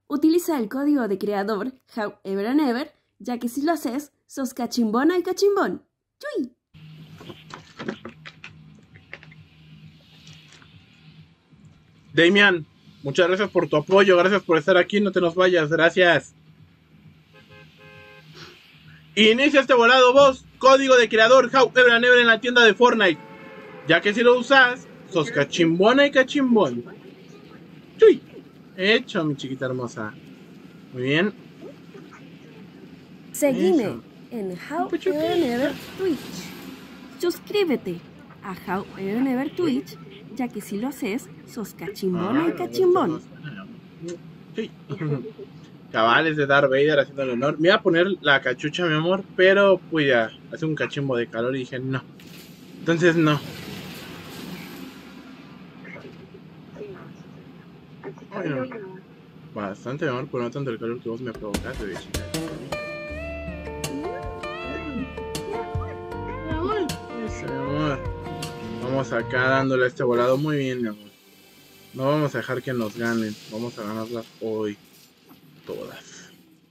Utiliza el código de creador However and Ever, ya que si lo haces, sos cachimbona y cachimbón. ¡Chuy! Damian, muchas gracias por tu apoyo, gracias por estar aquí, no te nos vayas, gracias. Inicia este volado, vos, código de creador However and Ever en la tienda de Fortnite, ya que si lo usas, sos cachimbona y cachimbón. ¡Chuy! Hecho, mi chiquita hermosa. Muy bien. Seguime en However and Ever Twitch. Suscríbete a However and Ever Twitch, ya que si lo haces, sos cachimbona y cachimbón. Sí. Cabales de Darth Vader haciendo el honor. Me iba a poner la cachucha, mi amor, pero pues ya hace un cachimbo de calor y dije no. Entonces no. Ay, no. Bastante, mi amor, pero no tanto el calor que vos me provocaste, bichita. Eso, mi amor. Vamos acá dándole a este volado muy bien, mi amor. No vamos a dejar que nos ganen. Vamos a ganarlas hoy. Todas.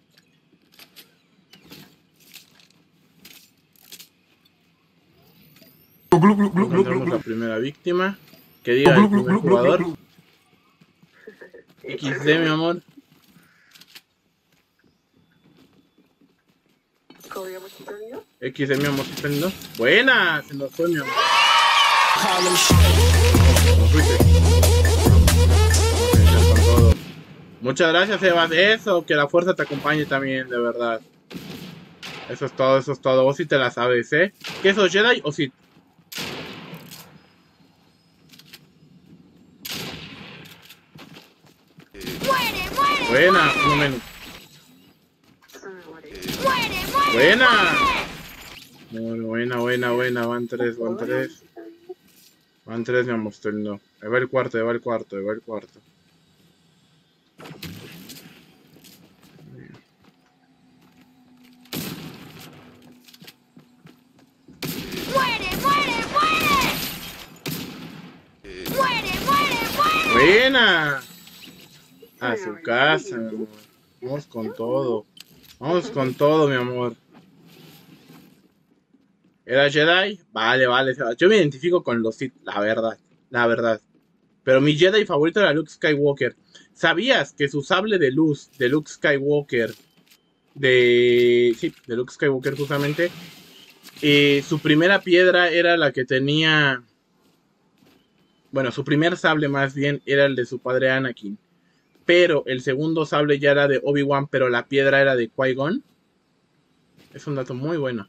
Encontramos la primera víctima. Que diga el primer jugador. XD, mi amor. XD, mi amor, ¿está lindo? Buena, se nos fue, mi amor. Nos fuiste. Muchas gracias, Sebas. Eso, que la fuerza te acompañe también, de verdad. Eso es todo, eso es todo. Vos sí te la sabes, ¿eh? ¿Qué sos, Jedi o Sith? Buena, un momento. Buena. Buena. Van tres. Van tres, mi amor, estoy lindo. Ahí va el cuarto. Buena. A su casa, mi amor. Vamos con todo. Vamos con todo, mi amor. ¿Era Jedi? Vale. Yo me identifico con los Sith, la verdad. Pero mi Jedi favorito era Luke Skywalker. ¿Sabías que su sable de luz de Luke Skywalker, de Luke Skywalker justamente, su primera piedra era la que tenía... Bueno, su primer sable más bien era el de su padre Anakin. Pero el segundo sable ya era de Obi-Wan, pero la piedra era de Qui-Gon. Es un dato muy bueno.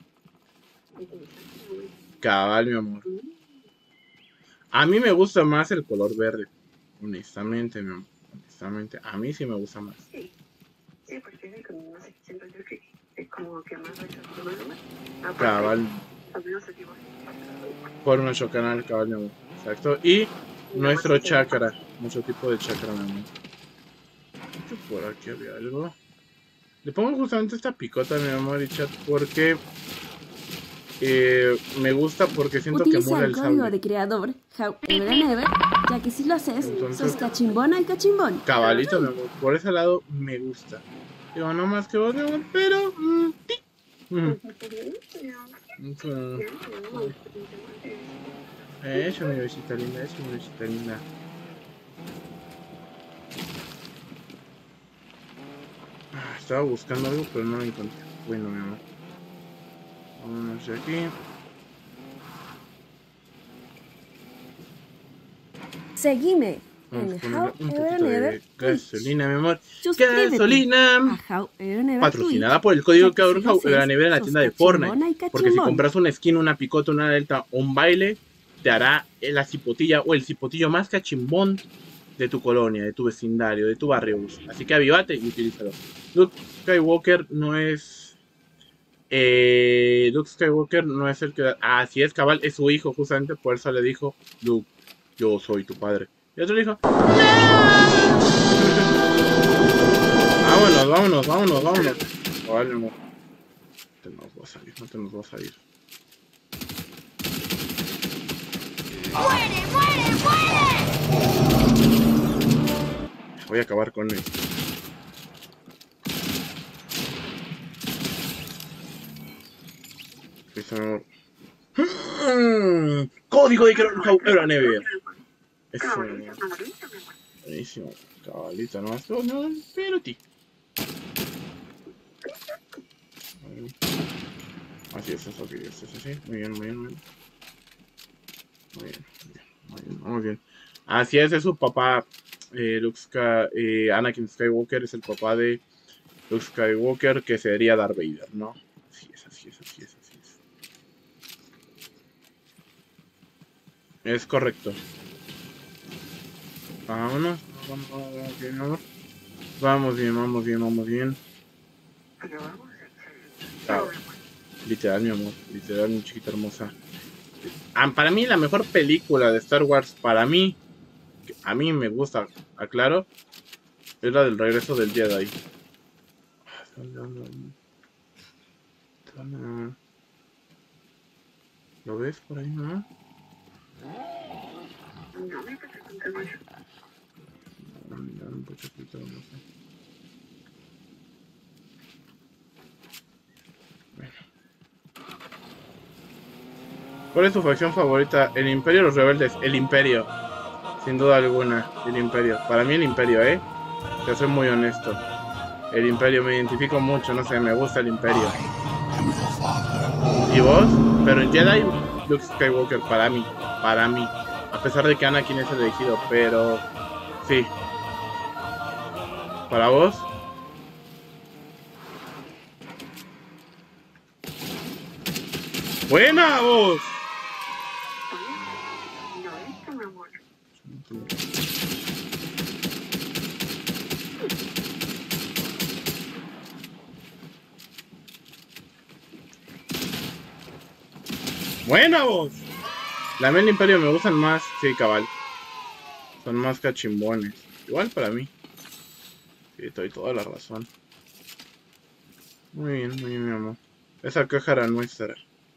Cabal, mi amor. A mí me gusta más el color verde. Honestamente, mi amor. Honestamente, a mí sí me gusta más. Sí, porque no sé, siento yo que es como que más cabal. Por nuestro canal, cabal, mi amor. Exacto. Y nuestro chakra. Mucho tipo de chakra, mi amor. Por aquí había algo. Le pongo justamente esta picota, mi amor y chat, porque me gusta, porque siento que muere el sable. Utiliza el código de creador However and Ever, ya que si lo haces, sos cachimbona y cachimbón. Cabalito, mi amor, por ese lado me gusta. Digo, no más que vos, mi amor, pero... Eso, mi besita linda, estaba buscando algo, pero no lo encontré. Bueno, mi amor. Vámonos de aquí. Seguime en However and Ever gasolina, mi amor. Suscríbete Gasolina. a However and Ever Patrocinada Twitch, por el código ya que creador si lo However and haces, Ever en la sos tienda de cachimbona Fortnite. y Porque si cachimbón. compras una skin, una picota, una delta o un baile, te hará la cipotilla o el cipotillo más cachimbón de tu colonia, de tu vecindario, de tu barrio. Así que avívate y utilízalo. Luke Skywalker no es... Luke Skywalker no es el que... Así es, cabal, es su hijo, justamente por eso le dijo: Luke, yo soy tu padre. Y otro le dijo: vámonos. Vale, amor. No te nos va a salir. ¡Muere! Voy a acabar con él. Listo, mi amor. Código de How Ever Never. Eso. Buenísimo. Cabalito, ¿no? Esto no, pero ti. Así es, eso, eso, sí. Muy bien, muy bien, muy bien. Muy bien, muy bien, vamos bien. Así es su papá. Anakin Skywalker es el papá de Luke Skywalker, que sería Darth Vader, ¿no? Así es, así es, así es, así es. Es correcto. Vámonos, vamos bien, amor. Vamos bien, vamos bien, vamos bien. Chao. Literal, mi amor, literal, mi chiquita hermosa. Para mí, la mejor película de Star Wars, para mí, que a mí me gusta, aclaro, es la del regreso del Jedi. ¿Lo ves por ahí, no? ¿Cuál es tu facción favorita? El Imperio o los Rebeldes. El Imperio. Sin duda alguna. El Imperio. Para mí el Imperio, Te soy muy honesto. El Imperio, me identifico mucho, no sé, me gusta el Imperio. ¿Y vos? Pero en Jedi, Luke Skywalker, para mí. Para mí. A pesar de que Anakin es el elegido, pero... sí. ¿Para vos? ¡Buena, vos! ¡Buena, vos! La Mel Imperio me gustan más, sí, cabal. Son más cachimbones. Igual para mí. Sí, doy toda la razón. Muy bien, mi amor. Esa caja era nuestra.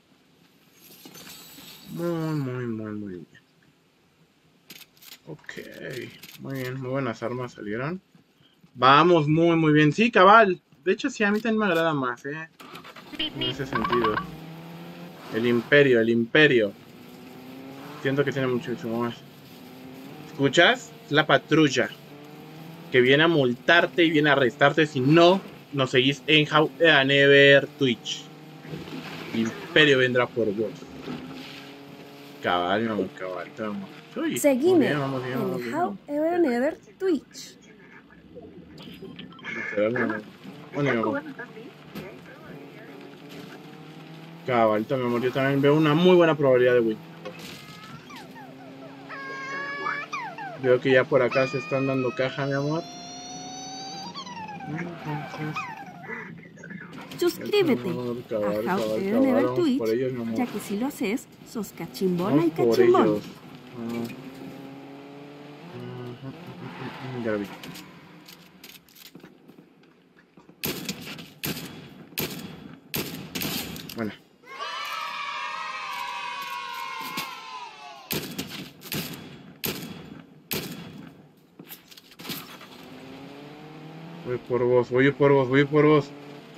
Muy bien. Ok. Muy bien, muy buenas armas salieron. Vamos, muy bien. Sí, cabal. De hecho, sí, a mí también me agrada más, En ese sentido. El Imperio. Siento que tiene muchísimo más. ¿Escuchas? Es la patrulla. Que viene a multarte y viene a arrestarte si no nos seguís en How Ever Never Twitch. El Imperio vendrá por vos. Cabal, mi amor, cabal. Uy, Seguime bien, en How Ever Never Twitch. Cabalito, mi amor, yo también veo una muy buena probabilidad de win. Veo que ya por acá se están dando caja, mi amor. Suscríbete a How Ever Never Twitch, ya que si lo haces, sos cachimbona y cachimbón. Ya lo vi. Bueno. Voy por vos.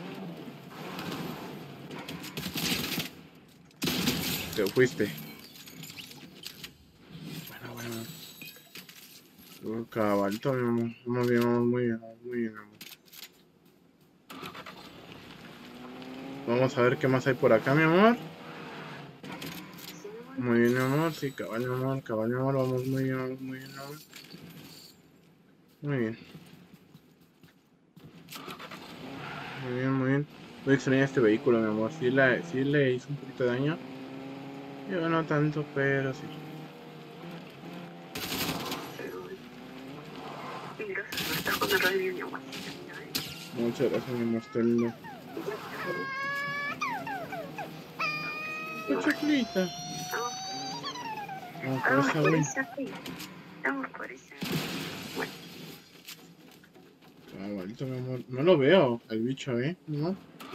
Te fuiste. Bueno. Cabalito, mi amor. Muy bien, amor. Vamos a ver qué más hay por acá, mi amor. Muy bien, mi amor. Sí, cabal, mi amor. Vamos muy bien, amor. Muy bien. Voy a extrañar este vehículo, mi amor. Sí le hizo un poquito de daño. Yo no tanto, pero sí. Muchas gracias, mi amor. ¡Qué choclita! Vamos por esa, Cabalito, mi amor. No lo veo, el bicho, ¿no?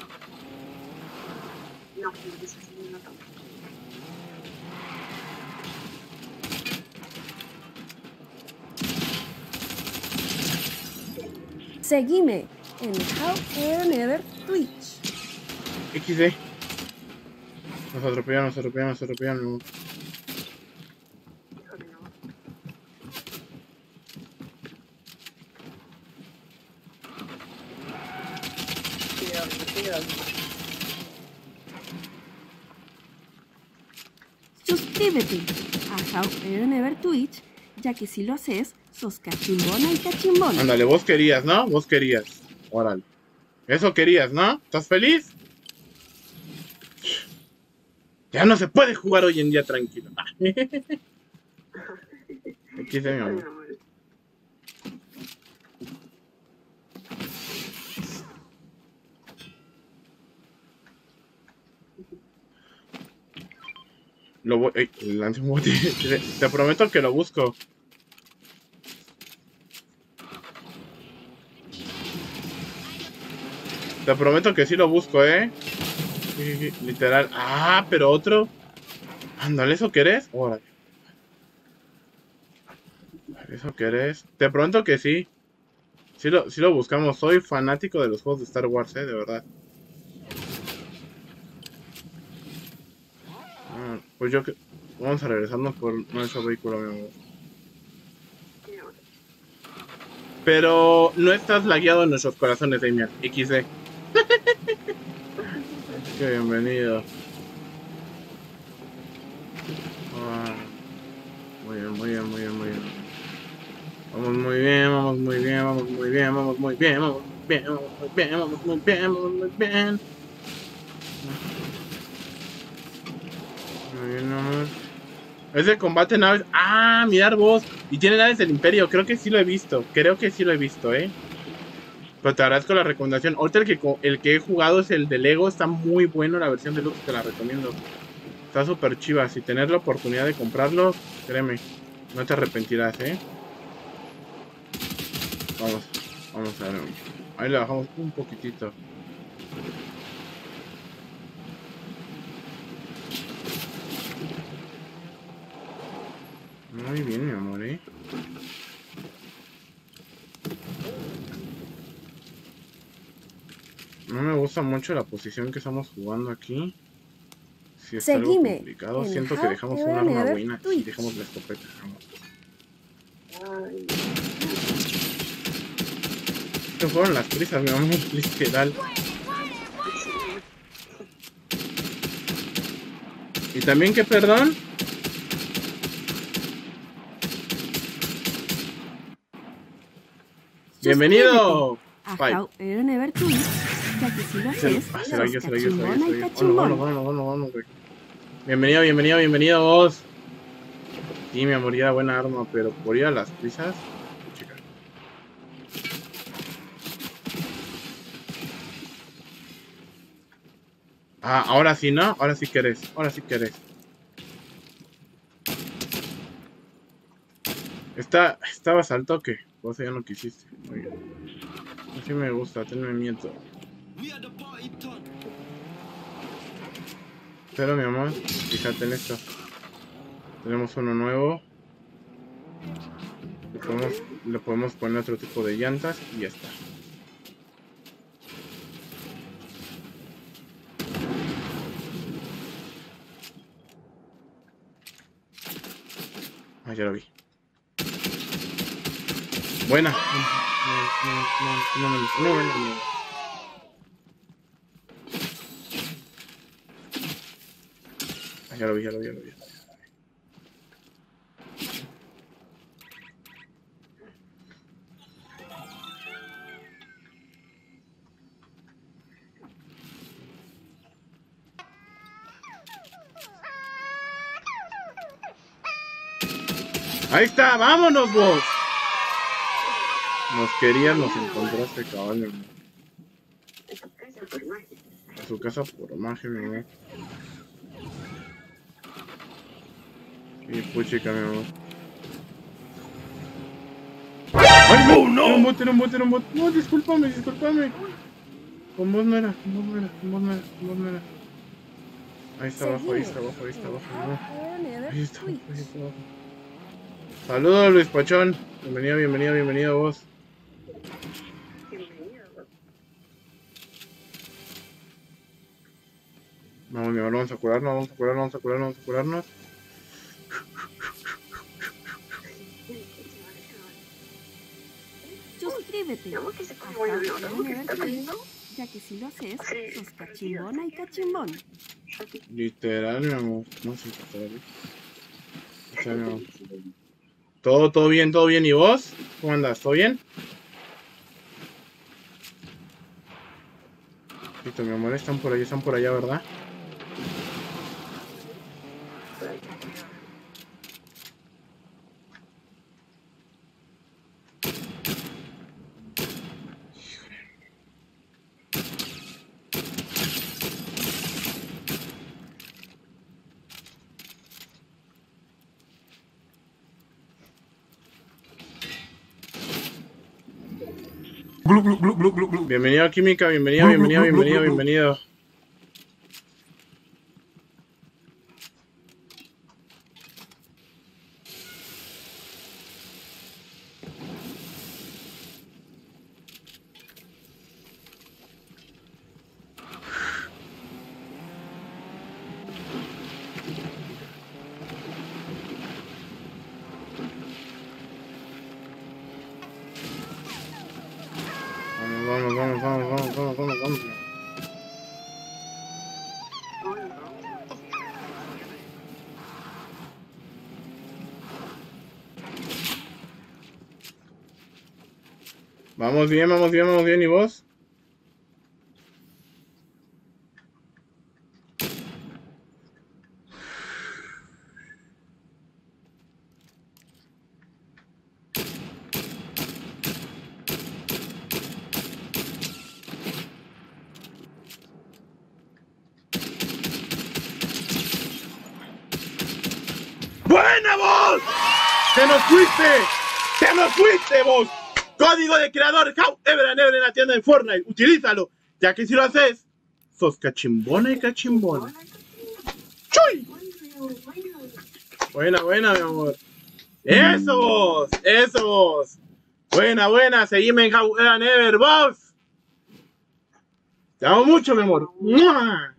Seguime en How Ever Never Twitch. XD. Nos atropellan, nos atropellan, nos atropellan, mi amor. Híjole, no. Cuidado, cuidado. Suscríbete a How I Never Twitch, ya que si lo haces, sos cachimbona y cachimbona. Ándale, vos querías, ¿no? Vos querías. Órale. Eso querías, ¿no? ¿Estás feliz? Ya no se puede jugar hoy en día tranquilo. Aquí está mi Híjole, amor. mi amor. Lo voy... Ey, lancé un bote. Te prometo que lo busco. Te prometo que sí lo busco, ¿eh? Sí, literal. Ah, pero otro. Ándale, ¿eso querés? Órale. ¿Eso querés? Te prometo que sí. Sí lo buscamos. Soy fanático de los juegos de Star Wars, de verdad. Ah, pues yo que... Vamos a regresarnos por nuestro vehículo, mi amor. Mi amor. Pero no estás lagueado en nuestros corazones, Damian. XD. Qué bienvenido. Ah, muy bien, muy bien, muy bien, muy bien. Vamos muy bien, vamos muy bien, vamos muy bien, vamos muy bien, vamos muy bien, vamos muy bien, vamos muy bien, vamos muy bien. Muy bien, amor. Es de combate naves. Ah, mirar vos. Y tiene naves del Imperio. Creo que sí lo he visto. Creo que sí lo he visto, Pero te agradezco la recomendación. Ahorita el que he jugado es el de Lego. Está muy bueno la versión deluxe. Te la recomiendo. Está súper chiva. Si tenés la oportunidad de comprarlo, créeme. No te arrepentirás, Vamos a ver. Ahí le bajamos un poquitito. Muy bien, mi amor, No me gusta mucho la posición que estamos jugando aquí. Si es algo Seguime complicado. en Siento que How dejamos I un arma Never buena y Twitch. dejamos la escopeta. Ay, Se fueron las prisas, mi amor, literal. Y también que perdón. Bienvenido. A Bye. How I Never Twitch, ya que si lo haces, Será sos yo. cachimbona y cachimbona. Vámonos, güey. Bienvenido vos. Sí, mi amor, ya era buena arma, pero por ir a las prisas. Chica. Ah, ahora sí, ¿no? Ahora sí querés. Estabas al toque. Vos ya no quisiste. Muy bien. Así me gusta, tenme miedo. Pero mi amor, fíjate en esto. Tenemos uno nuevo. Le podemos poner otro tipo de llantas y ya está. Ah, ya lo vi. Buena. No. Ah, ya lo vi. Ahí está, vámonos vos. Nos querías, nos encontraste, caballo, mi amor. en tu casa por magia. A su casa por magia, mi amor. Y puchica, mi amor. ¡Ay, no! Era un bot. No, discúlpame. Con vos no era. Ahí está abajo, Seguime mi amor. en How I Never Ahí está Twitch. abajo. Saludos, Luis Pachón. Bienvenido vos. Bienvenido. Vamos, mi amor, vamos a curarnos, vamos a curarnos, vamos a curarnos, vamos a curarnos. Suscríbete Mi amor, que se a pone bueno, How ¿no? to ¿Qué Never está Twitch, poniendo? ya que si lo haces, Sí, sos cachimbona y cachimbón. Literal, mi amor. No sé qué literal. Literal, mi amor. Todo bien, todo bien. ¿Y vos? ¿Cómo andas? ¿Todo bien? Listo, mi amor, están por allá, ¿verdad? Bienvenido a Química, bienvenido. Vamos. Vamos bien, ¿y vos? ¡Buena vos! ¡Te nos fuiste vos! Código de creador How Ever and Ever en la tienda de Fortnite. Utilízalo, ya que si lo haces, sos cachimbona y cachimbona. ¡Chuy! Buena, mi amor. ¡Eso vos! Buena, seguime en How Ever and Ever, vos. Te amo mucho, mi amor. ¡Mua!